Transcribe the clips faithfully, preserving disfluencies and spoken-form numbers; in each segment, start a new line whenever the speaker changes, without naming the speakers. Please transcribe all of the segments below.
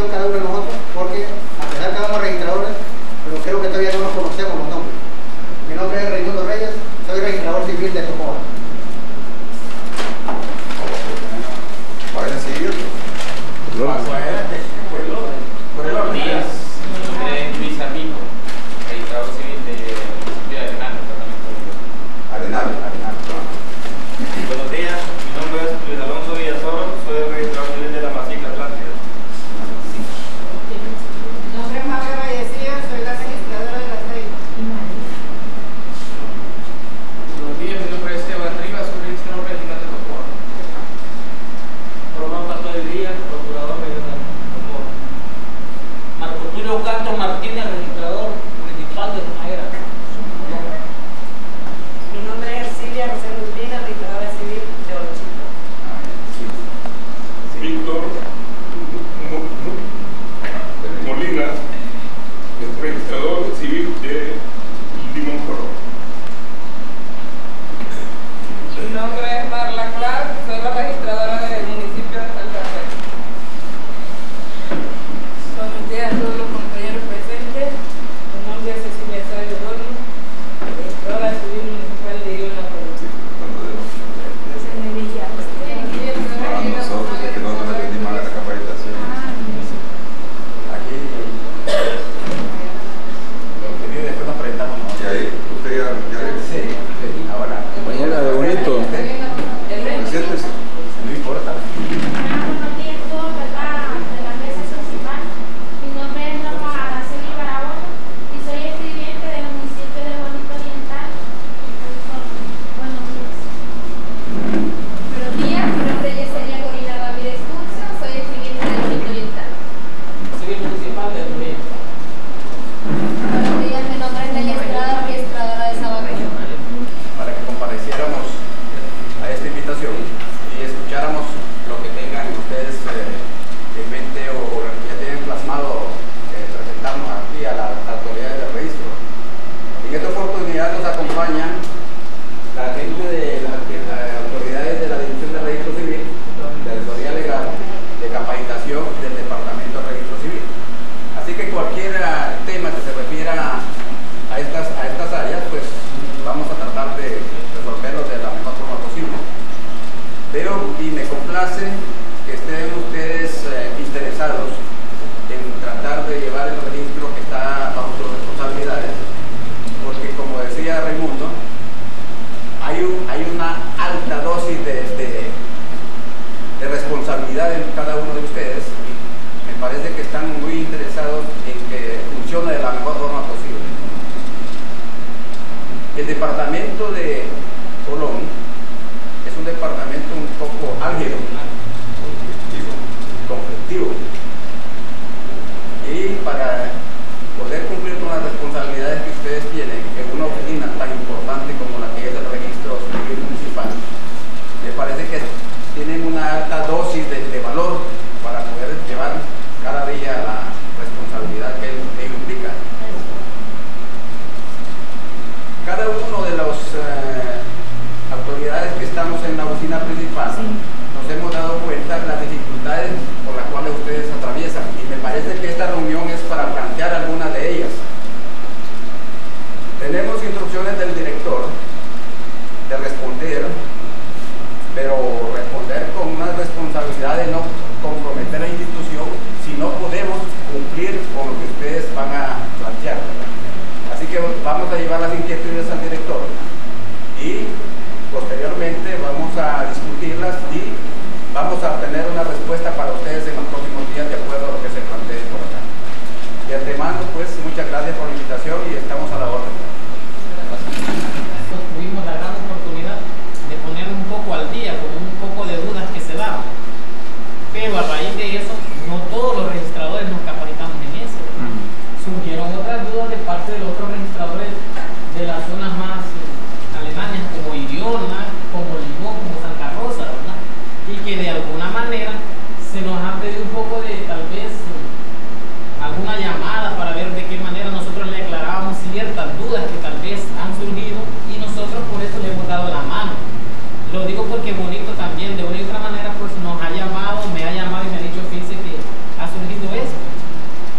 apellido cada uno de nosotros, porque a pesar que somos registradores, pero creo que todavía no nos conocemos los nombres. Mi nombre es Raimundo Reyes, soy registrador civil de Tocoa.
¿Pueden seguir?
Buenos días, mi nombre es Luis Armijo, registrador civil de municipio de Arenal, departamento de
Arenal, Arenal.
Buenos días, mi nombre es Luis Alonso Villasoro, soy el registrador civil de la Masica Atlántida.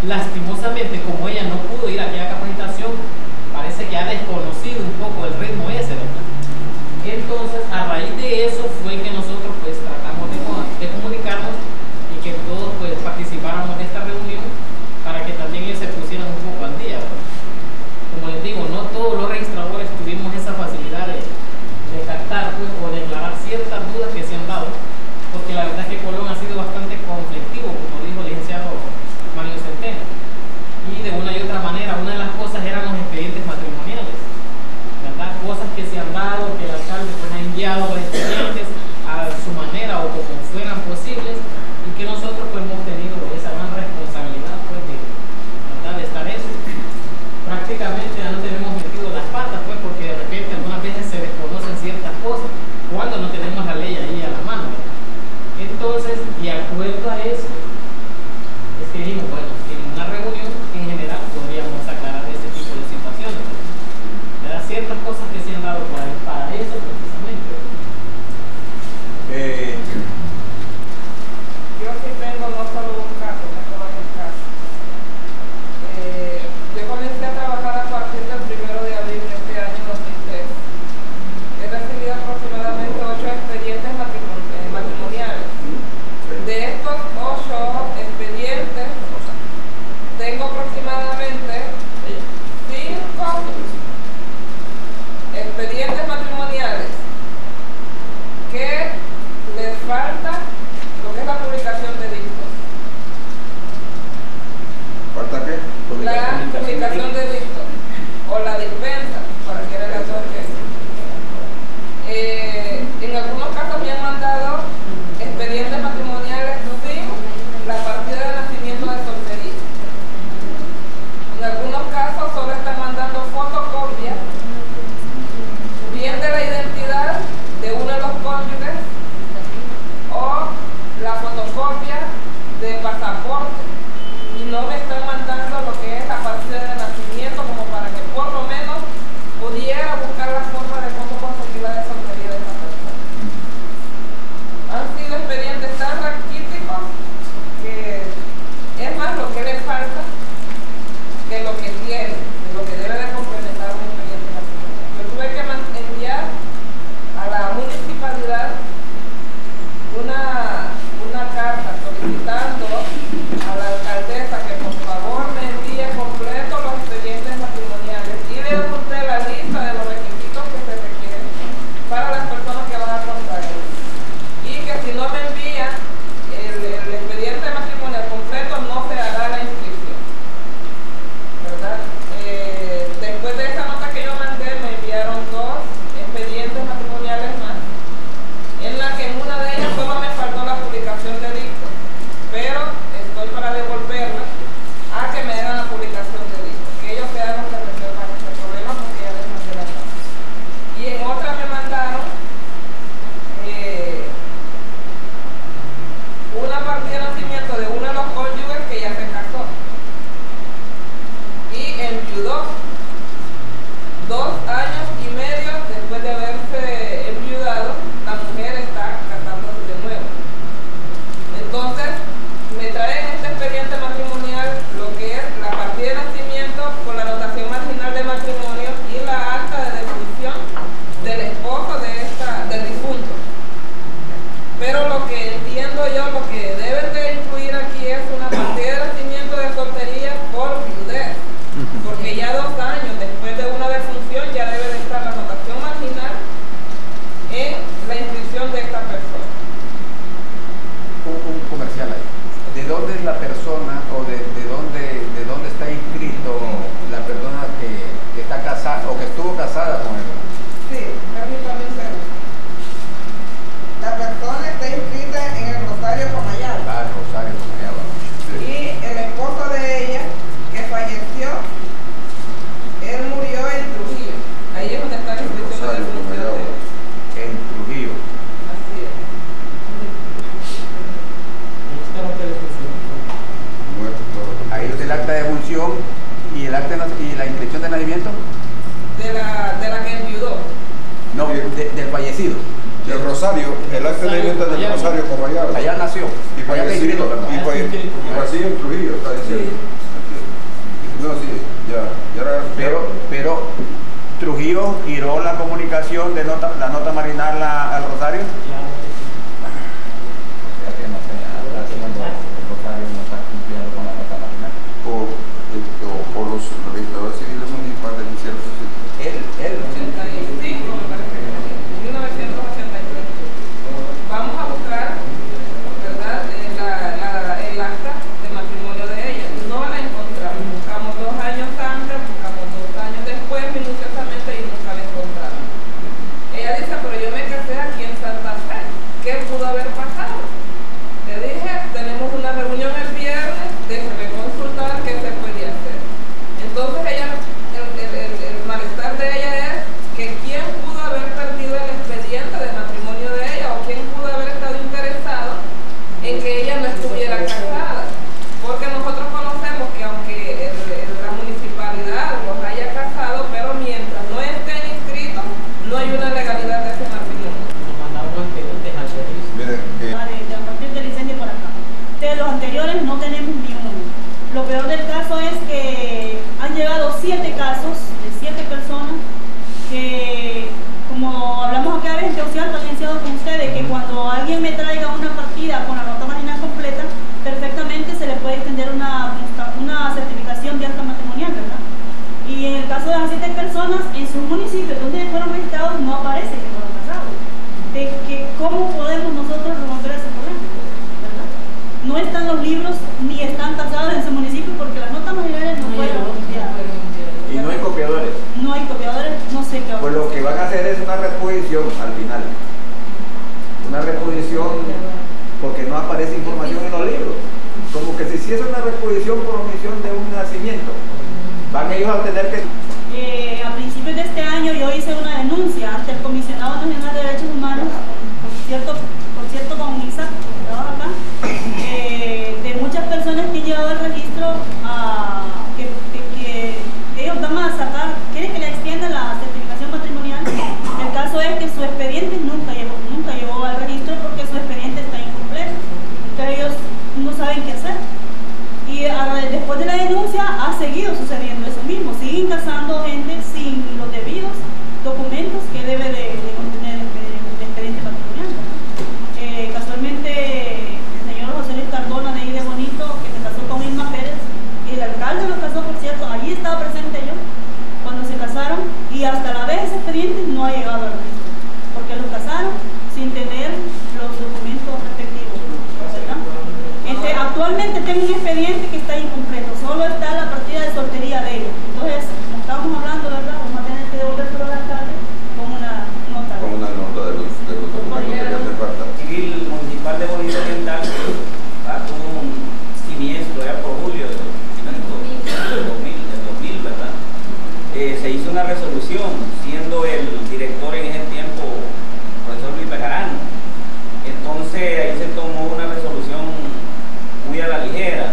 lastimosamente, como ella no pudo ir a aquella capacitación, parece que ha desconocido un poco el ritmo ese, ¿verdad? Entonces, a raíz de eso fue que nosotros pues tratamos de, de comunicarnos y que todos pues participáramos de esta reunión para que también ellos se pusieran un poco al día, ¿verdad? Como les digo, no todos los registradores tuvimos esa facilidad de, de captar pues, o de aclarar ciertas dudas que se han dado, porque la verdad es que Colón ha sido bastante conflictivo, como dijo el licenciado Mario Centeno, y de una y otra manera, una de las cosas eran los expedientes matrimoniales, ¿verdad? Cosas que se han dado, que el alcalde pues, ha enviado los expedientes a su manera o como fueran posibles, y que nosotros pues, hemos tenido esa gran responsabilidad pues, de, ¿verdad? de estar eso. Prácticamente ya no tenemos metido las patas, pues, porque de repente algunas veces se desconocen ciertas cosas cuando no tenemos la ley ahí a la mano, ¿verdad? Entonces, de acuerdo a eso, es que dijimos, bueno, en una reunión en general podríamos aclarar este tipo de situaciones, ¿verdad? Ciertas cosas que se han dado por ahí, para eso precisamente.
Eh,
Yo sí tengo no solo un caso, tengo varios casos. Eh, yo comencé a trabajar a partir del primero de abril de este año dos mil tres. He recibido aproximadamente ocho expedientes matrimon- eh, matrimoniales. De estos ocho expedientes, tengo aproximadamente cinco expedientes matrimoniales que les falta lo que es la publicación de dictos.
¿Falta qué?
La publicación de dictos o la dispensa, para que el actor que eh, en algunos casos me han mandado expedientes matrimoniales sin la partida de nacimiento de soltería. En algunos casos solo están mandando fotocopias bien de la identidad de uno de los cónyuges o la fotocopia de pasaporte, y no me están mandando lo que es la partida de nacimiento, como para que por lo menos pudiera buscar la forma de cómo conseguir la de soltería de esa persona. Han sido expedientes tan raquíticos que es más lo que le falta que lo que tiene, de lo que debe de complementar un expediente matrimonial. Yo tuve que enviar a la municipalidad una, una carta solicitando a la alcaldesa que por favor me envíe completo los expedientes matrimoniales y le adjunté la lista de los requisitos que se requieren para las personas que van a contraer, y que si no me envían el, el expediente matrimonial completo no se hará la inscripción, ¿verdad? Eh, después de esa nota que yo mandé me enviaron dos expedientes matrimoniales más, en la que en una de ellas solo me faltó la publicación de dictos, pero estoy para devolverla a que me hagan la publicación de dictos, que ellos se hagan que resuelvan este problema, porque ya les mandé la carta. Y en otra me mandaron eh, una partida de nacimiento de uno de los cónyuges que ya se casó y enviudó dos años y medio después de haberse enviudado. La mujer está casándose de nuevo. Entonces me traen este expediente matrimonial lo que es la partida de nacimiento con la anotación marginal de matrimonio y la acta de defunción del esposo de esta, del difunto. Pero lo que entiendo yo, lo que deben de incluir aquí es una partida de nacimiento de soltería por viudez, porque ya dos años después de una defunción ya debe de estar la anotación marginal en la inscripción de esta persona.
un, un comercial ahí. ¿De dónde es la persona o de, de, dónde, de dónde está inscrito la persona que, que está casada o que estuvo casada con él?
Sí, permítame un segundo. La persona está inscrita en el Rosario Comayal.
Ah, Rosario, como se llama.
Y el esposo de ella, que falleció, él murió en Trujillo. Ahí es donde está la inscripción de
Rosario
defunción de
Comayagua.
él.
En Trujillo.
Así es.
Ahí está el acta de defunción y el acta de, nac- y la inscripción de nacimiento.
De la, de la que enviudó.
No, de- del fallecido.
El Rosario, el acta de nacimiento del Rosario Comayagua.
Allá nació.
Y
Allá está inscrito,
fallecido,
¿verdad?
y falle- y falleció en Trujillo, está diciendo.
Sí.
juicio giró la comunicación de nota, la nota marginal a- al Rosario. O sea que no se está haciendo, el Rosario no está cumpliendo con la nota marginal.
O, o, o los registradores civiles municipales hicieron eso.
Él, él.
ochenta y cinco, me parece que es, mil novecientos ochenta y tres. Vamos a buscar, ¿verdad?, eh, la, la, el acta de matrimonio de ella. No la encontramos. Buscamos dos años antes, buscamos dos años después, minuciosamente, y nunca la encontramos. Ella dice, pero yo me casé aquí en Santa Fe. ¿Qué pudo haber pasado? Le dije, tenemos una reunión el viernes, déjeme consultar qué se puede hacer. Entonces ella, el, el, el, el malestar de ella es que quién pudo haber perdido el expediente de matrimonio de ella o quién pudo haber estado interesado en que ella no estuviera casada. Porque nosotros conocemos que aunque el, el, la municipalidad los haya casado, pero mientras no estén inscritos, no hay una legalidad de ese matrimonio.
Nos mandaron los expedientes al servicio.
Miren, eh,
Vale, de a partir del incendio por acá. De los anteriores no tenemos ni uno. Lo peor del caso es que han llegado siete casos de siete personas que, como hablamos acá en Teocial, también he iniciado con ustedes, que cuando alguien me traiga una partida con la nota marginal completa, perfectamente se le puede extender una, una certificación de acta matrimonial, ¿verdad? Y en el caso de las siete personas, en sus municipios donde fueron registrados no aparece que fueron casados. De que cómo podemos nosotros resolver ese problema, ¿verdad? No están los libros ni están casados en su municipio porque las notas marginales no fueron enviadas.
Y no hay copiadores.
No hay copiadores, no sé qué va a
Pues lo que van a hacer es una reposición al final. Una reposición porque no aparece información en los libros. Como que si hiciese una reposición por omisión de un nacimiento, van ellos a tener que...
Eh, a principios de este año yo hice una denuncia ante el Comisionado Nacional de Derechos Humanos, por cierto, por cierto con Isaac, que trabaja acá, eh, de muchas personas que han llevado el registro a que, que, que ellos van a sacar, quieren que le extienda la certificación matrimonial. El caso es que su expediente nunca llegó, nunca llegó al registro porque su expediente está incompleto. Entonces ellos no saben qué hacer. Y a, después de la denuncia ha seguido sucediendo eso mismo. Siguen casando gente sin los debidos documentos que debe de, de contener el, el expediente matrimonial. Eh, casualmente el señor José Luis Cardona de Ide Bonito, que se casó con Irma Pérez, y el alcalde lo casó, por cierto, allí estaba presente yo cuando se casaron, y hasta la vez ese expediente no ha llegado al registro, porque los casaron sin tener los documentos respectivos, ¿verdad? Este, actualmente tengo un expediente que está incompleto, solo está la partida de soltería de ellos. Entonces, como estábamos hablando, ¿verdad? Vamos a tener que devolverlo al alcalde con una nota.
con una nota de los, de los documentos que le hace falta.
Civil municipal de Bolívar Oriental ah, tuvo un siniestro ya por julio del dos mil, del dos mil, ¿verdad? Eh, se hizo una resolución, siendo el director en ese tiempo profesor Luis Bejarano. Entonces ahí se tomó una resolución muy a la ligera,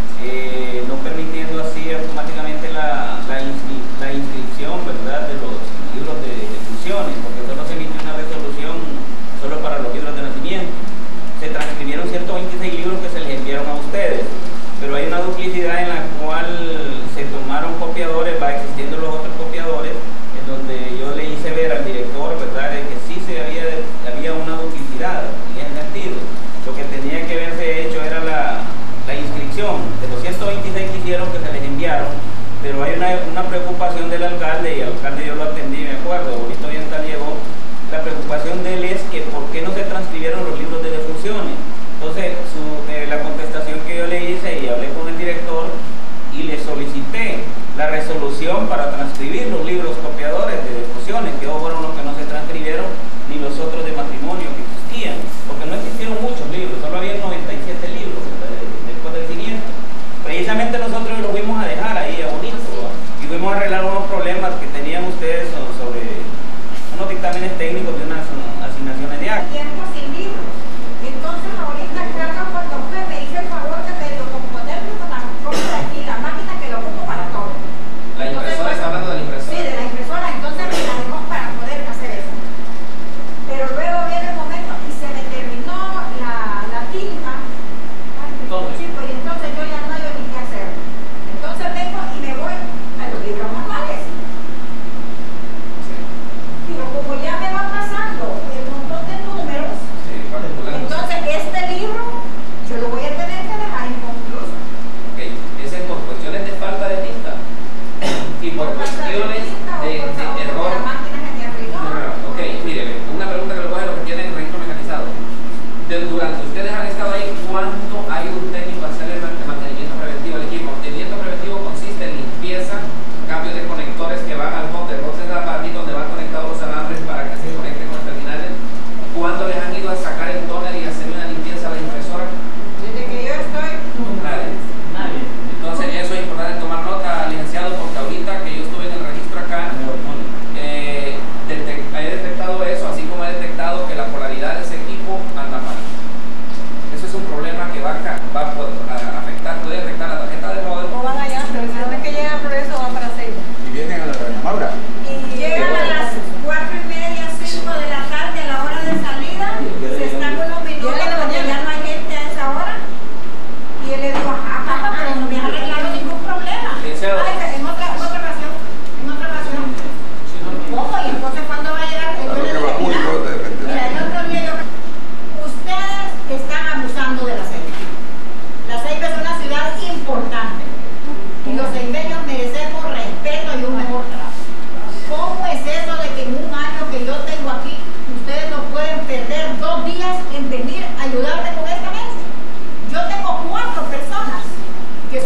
eh, no permitiendo así automáticamente la, la, inscri la inscripción, ¿verdad?, de los libros de, de funciones, porque solo se emitió una resolución solo para los libros de nacimiento. Se transcribieron ciento veintiséis libros que se les enviaron a ustedes, pero hay una duplicidad en la cual se tomaron copiadores, va existiendo los otros copiadores, en donde yo le hice ver al director, ¿verdad?, de que sí se había, había una duplicidad en ese sentido. Lo que tenía que haberse hecho era la, la inscripción de los ciento veintiséis que hicieron, que se les enviaron, pero hay una, una preocupación del alcalde, y el alcalde yo lo atendí, me acuerdo, ahorita Oriental llegó, la preocupación de él es que por qué no se transcribieron los libros de defunciones. Entonces, su, eh, la contestación que yo le hice, y hablé con el director, y le solicité la resolución para transcribir los libros copiadores de defunciones, que fueron los que no se transcribieron, ni los otros de matrimonio que existían, porque no existieron muchos libros, solo había noventa y siete libros después del siniestro. Precisamente nosotros los fuimos a dejar ahí a Bonito, ¿verdad? Y fuimos a arreglar unos problemas que tenían ustedes sobre unos dictámenes técnicos de unas asignaciones de acta.
Tiempo sin libros. Entonces ahorita carga cuando usted me dice el favor de medio componerlo con la compra aquí, la máquina que lo ocupo para todo.
La impresora, está hablando de la impresora.
Sí, de la impresora, entonces me la dejó para poder hacer eso. Pero luego viene el momento y se me terminó la, la tinta. Ay,
Todo.
chico, y entonces yo ya no hay ni qué hacer.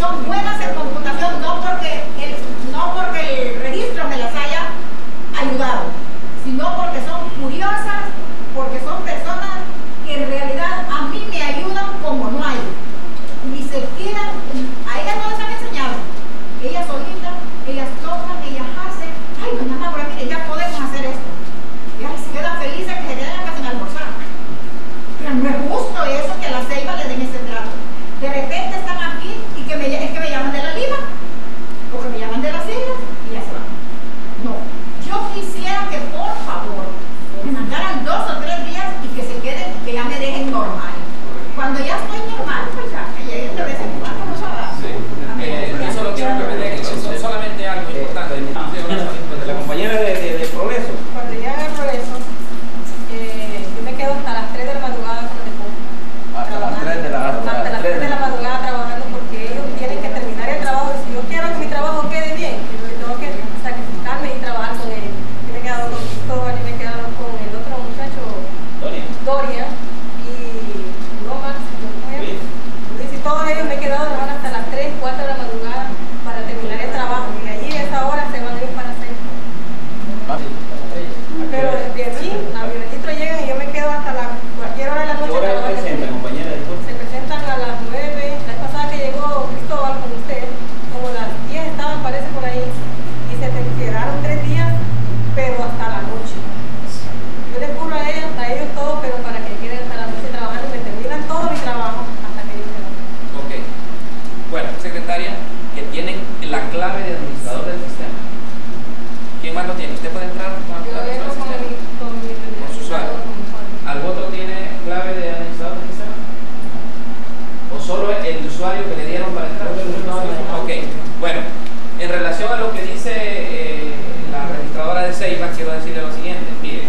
son buenas en computación, no porque el, no porque el registro me las haya ayudado, sino porque son curiosas, porque son personas que en realidad a mí me ayudan como no hay. Ni siquiera, a ellas no les han enseñado. Ellas solitas, ellas tocan, ellas hacen. Ay, doña Maura, mire, ya podemos hacer esto. Y ay, se quedan felices que se queden acá sin almorzar. Pero no es justo eso que a la ceiba le den ese trato. De repente están aquí y que me, es que me llaman de la Lima, o que me llaman de las islas y ya se van. No, yo quisiera que por favor me mandaran dos o tres días y que se queden, que ya me dejen normal. Cuando ya estoy normal, pues ya, que llegue de vez en cuando, no se va.
Sí. Eh, yo solo quiero que me den solamente algo importante.
Ah, de la compañera de, de, de Progreso.
Cuando llega el Progreso, eh, yo me quedo hasta las tres de la madrugada con el teléfono.
Hasta las tres de la madrugada.
Hasta las tres de la madrugada trabajando porque ellos tienen que terminar el trabajo. Y si yo quiero que mi trabajo quede bien, yo tengo que sacrificarme y trabajar con ellos. Yo me he quedado con Cristóbal y me he quedado con el otro muchacho,
Doria.
Doria, y Lomas,
Luis.
Luis, y todos ellos me he quedado trabajando hasta las tres, cuatro de la madrugada para terminar el trabajo. Y allí a esa hora se van a ir para hacer. Pero de aquí a mi registro llegan y yo me quedo hasta la, cualquier hora de la
¿Qué
noche
hora
trabajando.
presenta, compañera? Disculpe.
Se presentan a las nueve, la vez pasada que llegó Cristóbal con usted, como las diez estaban, parece, por ahí, y se te quedaron tres días, pero hasta la noche. Yo les cubro a ellos, a ellos todo, pero para que queden hasta la noche trabajando, me terminan todo mi trabajo hasta que ellos se van.
Ok. Bueno, secretaria, que tienen la clave de administrador del sistema. ¿Quién más lo tiene? ¿Usted puede entrar con
Yo
la clave
vengo
del
con
sistema?
mi, con mi
Con su usuario.
con mi usuario.
¿Algún otro tiene clave de administrador del sistema? ¿O solo el usuario que le dieron para entrar? Ok, bueno, en relación a lo que dice eh, la registradora de Ceiba, quiero decirle lo siguiente. Mire,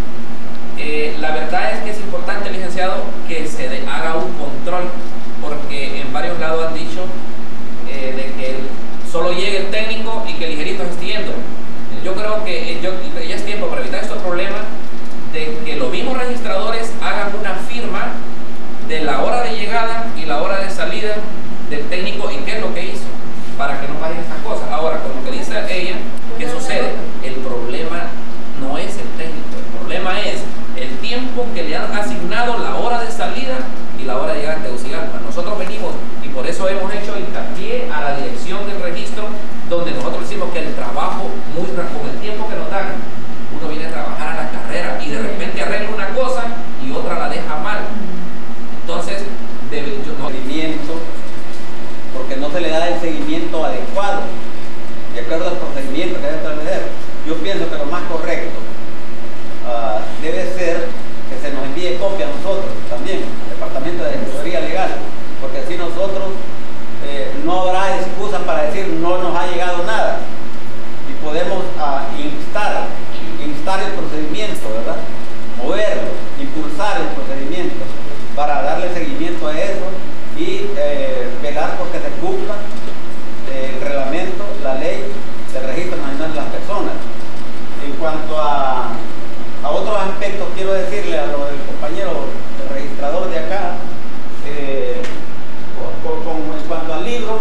eh, la verdad es que es importante, licenciado, que se de, haga un control, porque en varios lados han dicho eh, de que el, solo llegue el técnico y que ligerito se esté yendo. Yo creo que eh, yo, ya es tiempo para evitar estos problemas de que los mismos registradores hagan una firma de la hora de llegada y la hora de salida del técnico y qué es lo que hizo, para que no pasen estas cosas. Ahora, con lo que dice ella, ¿qué sucede? El problema no es el técnico, el problema es el tiempo que le han asignado, la hora de salida y la hora de llegar a Tegucigalpa. Nosotros venimos, y por eso hemos hecho hincapié a la dirección del registro, donde nosotros decimos que el trabajo, muy con el tiempo que nos dan, uno viene a trabajar a la carrera y de repente arregla una cosa y otra la deja mal. Entonces, debe, yo no,
seguimiento, porque no se le da el seguimiento adecuado de acuerdo al procedimiento que debe establecer. Yo pienso que lo más correcto uh, debe ser que se nos envíe copia a nosotros también, al Departamento de Asesoría Legal, porque así nosotros eh, no habrá excusa para decir no nos ha llegado nada y podemos uh, instar, instar el procedimiento, ¿verdad? Moverlo, impulsar el procedimiento para darle seguimiento a eso y eh, velar porque se cumpla el reglamento, la ley del Registro Nacional de las Personas. En cuanto a, a otros aspectos, quiero decirle a lo del compañero el registrador de acá, eh, con, con, en cuanto al libro,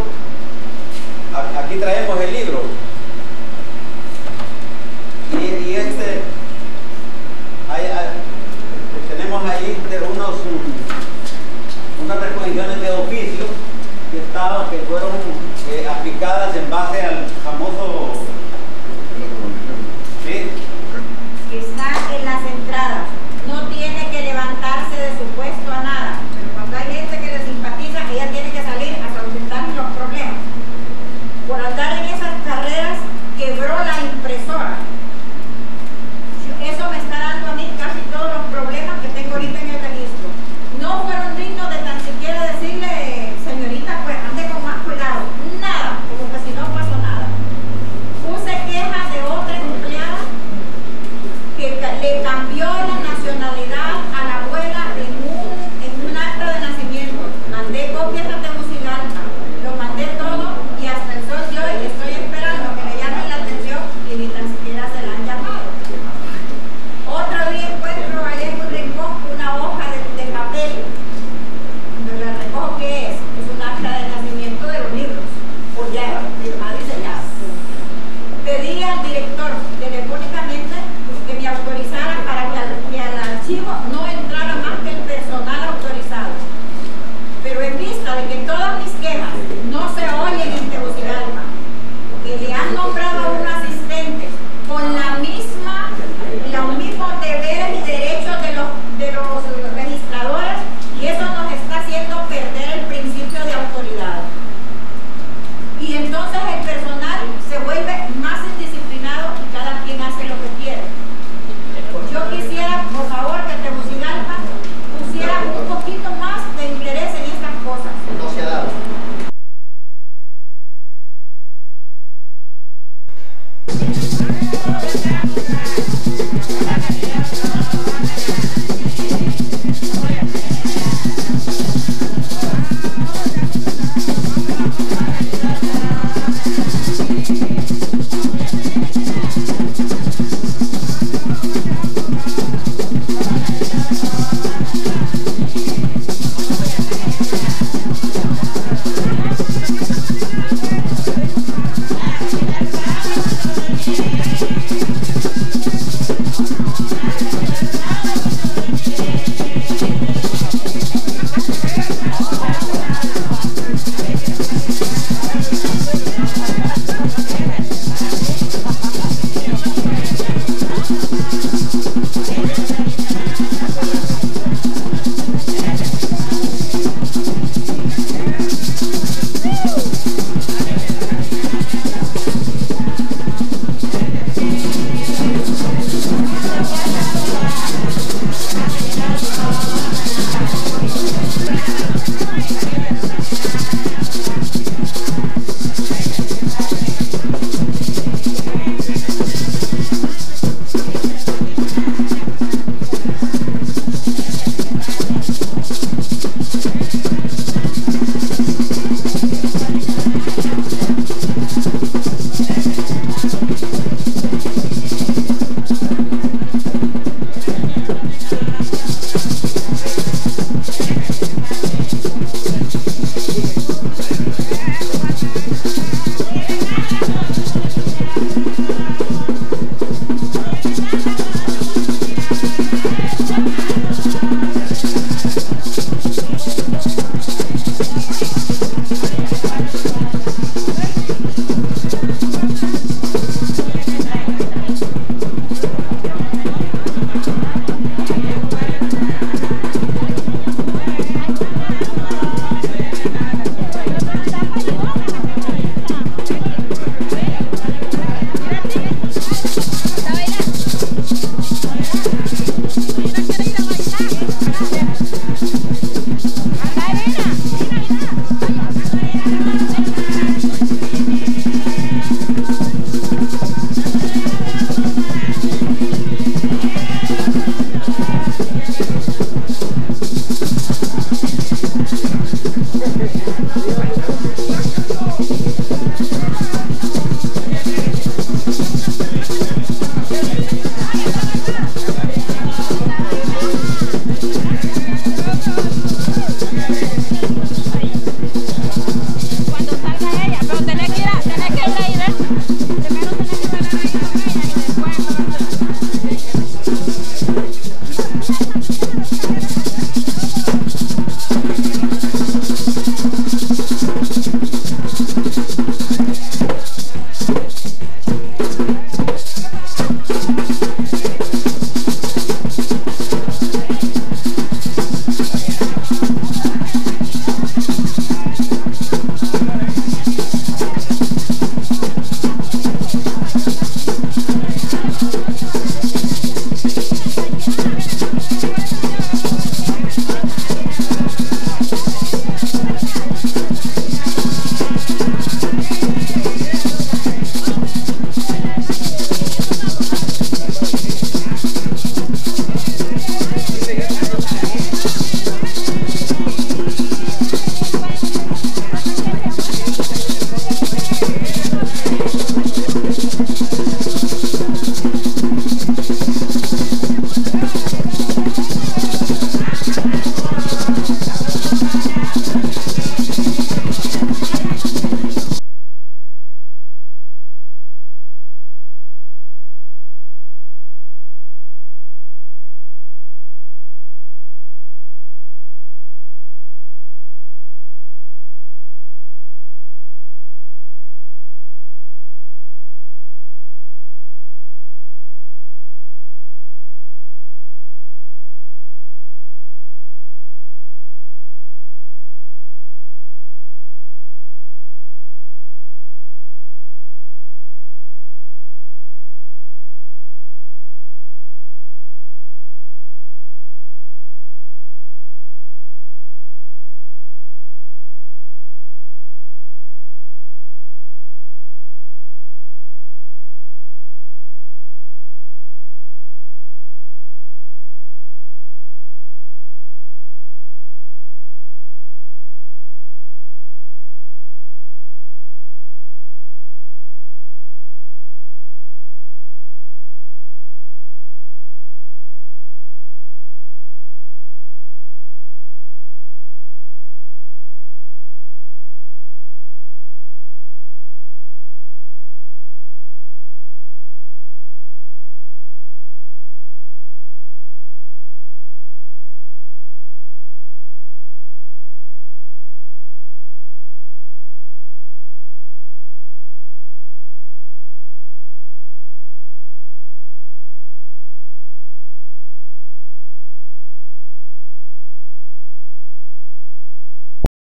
a, aquí traemos el libro y, y este hay, hay, tenemos ahí de unos unas reposiciones de oficio que estaban, que fueron eh, aplicadas en base al famoso ¿sí?
Está en las entradas, no tiene que levantarse de su puesto a nada, pero cuando hay gente que le simpatiza, ella tiene que salir a solucionar los problemas. Por andar en esas carreras quebró la impresora. Eso me está dando a mí casi todos los problemas que tengo ahorita en el registro. No fueron dignos de tan siquiera decirle, señorita, pues ande con más cuidado. Nada, como que si no pasó Gracias.